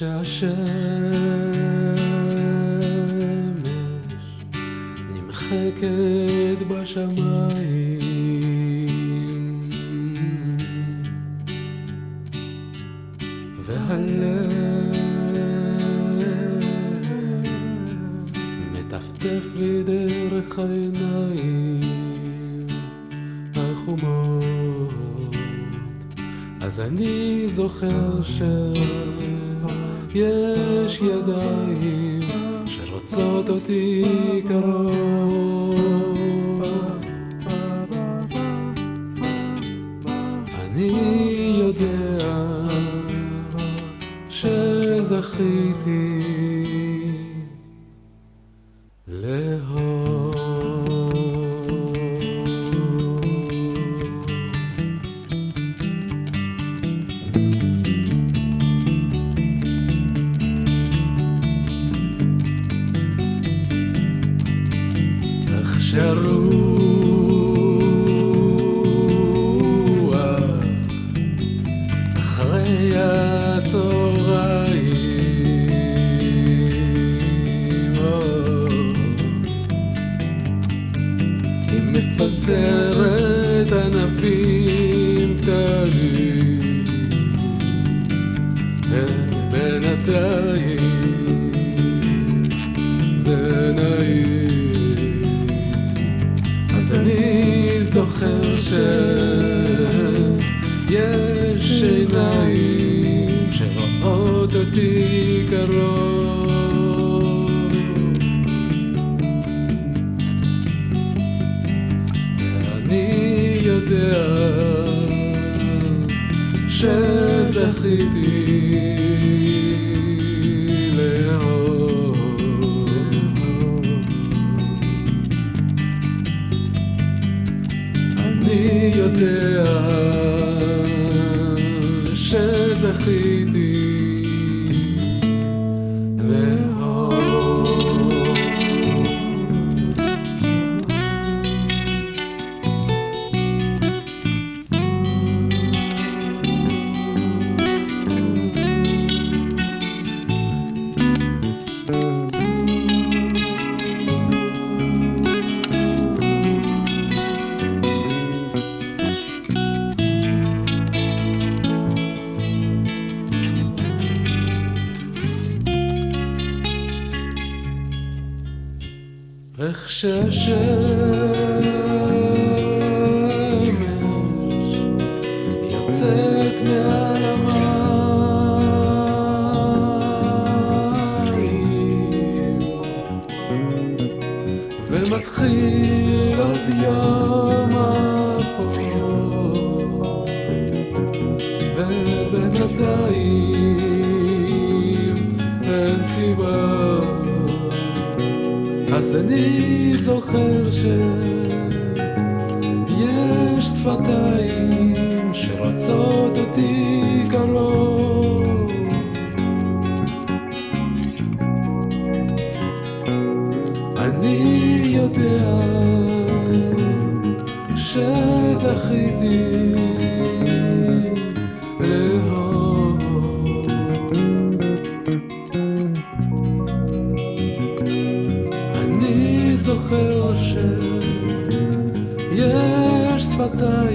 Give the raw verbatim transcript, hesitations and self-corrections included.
כשהשמש נמחקת בשמיים והלב מטפטף לי דרך העיניים החומות, אז אני זוכר שיש ידיים שרוצות אותי קרוב. אני יודע שזכיתי לאהוב. איך שהרוח אחרי הצהריים היא מפזרת ענפים קטנים, ובינתיים זה נעים. אז אני זוכר שיש עיניים שרואות אותי קרוב, ואני יודע שזכיתי לאהוב. אני יודע שזכיתי לאהוב. איך שהשמש יוצאת מעל המים ומתחיל עוד יום אפור, ובינתיים אין סיבה, אז אני זוכר שיש שפתיים שרוצות אותי קרוב. אני יודע שזכיתי לאהוב. אני זוכר שיש שפתיים